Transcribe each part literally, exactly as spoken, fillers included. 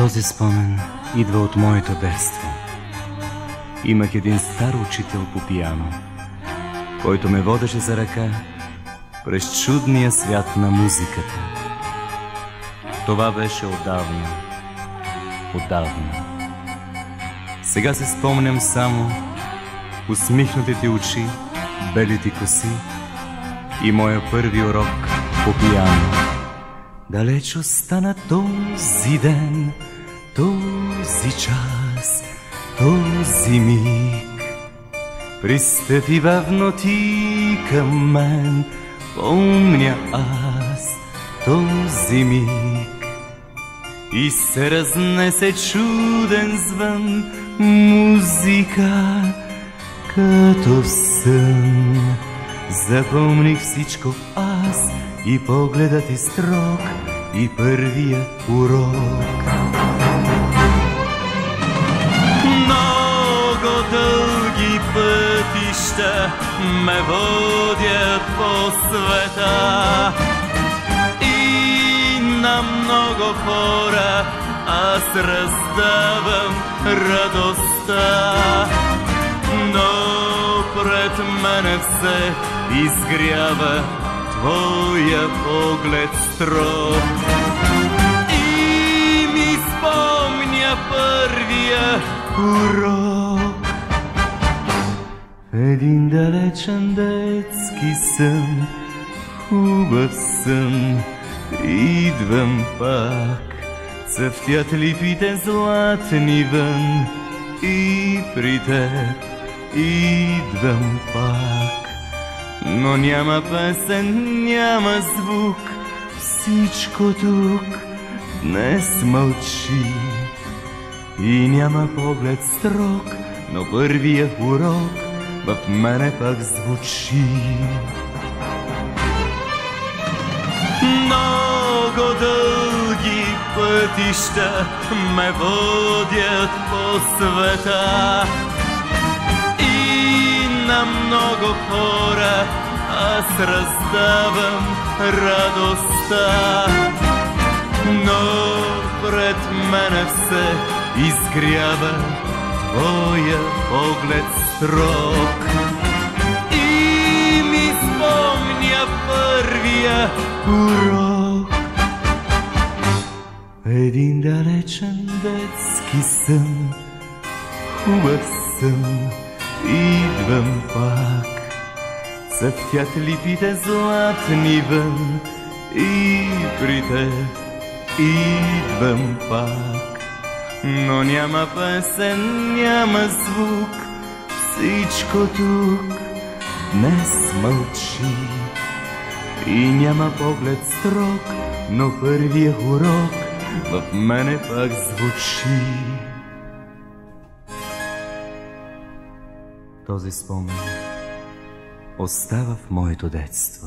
Този спомен идва от моето детство. Имах един стар учител по пиано, който ме водеше за ръка през чудния свят на музиката. Това беше отдавна, отдавна. Сега се спомням само усмихнатите очи, белите коси и моя първи урок по пиано. Далеч остана този ден, този час, този миг. Пристъпи бавно ти към мен, помня аз този миг. И се разнесе чуден звън, музика като в сън. Запомних всичко аз, и погледът ти строг, и първия урок. Много дълги пътища ме водят по света, и на много хора аз раздавам радостта. Но пред мене все изгрява твоя поглед строг и ми спомня първия урок. Един далечен детски сън, хубав сън, идвам пак. Цъфтят липите златни вън и при теб идвам пак. Но няма песен, няма звук, всичко тук днес мълчи. И няма поглед строг, но първия урок в мене пак звучи. Много дълги пътища ме водят по света, и на много хора аз раздавам радостта. Но пред мене все изгрява твоя поглед строг и ми спомня първия урок. Един далечен детски сън, хубав сън, идвам пак. Цъфтят липите златни вън и при теб идвам пак. Но няма песен, няма звук, всичко тук днес мълчи. И няма поглед строг, но първия урок в мене пак звучи. Този спомен остава в моето детство.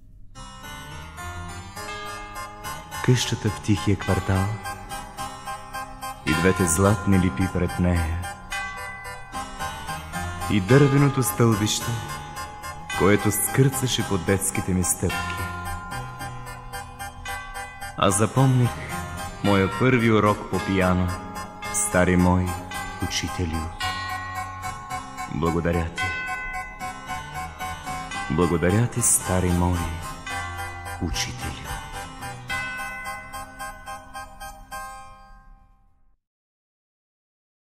Къщата в тихия квартал и двете златни липи пред нея, и дървеното стълбище, което скърцаше по детските ми стъпки. Аз запомних моя първи урок по пиано, стари мой учителю. Благодаря ти. Благодаря ти, стари мой учителю.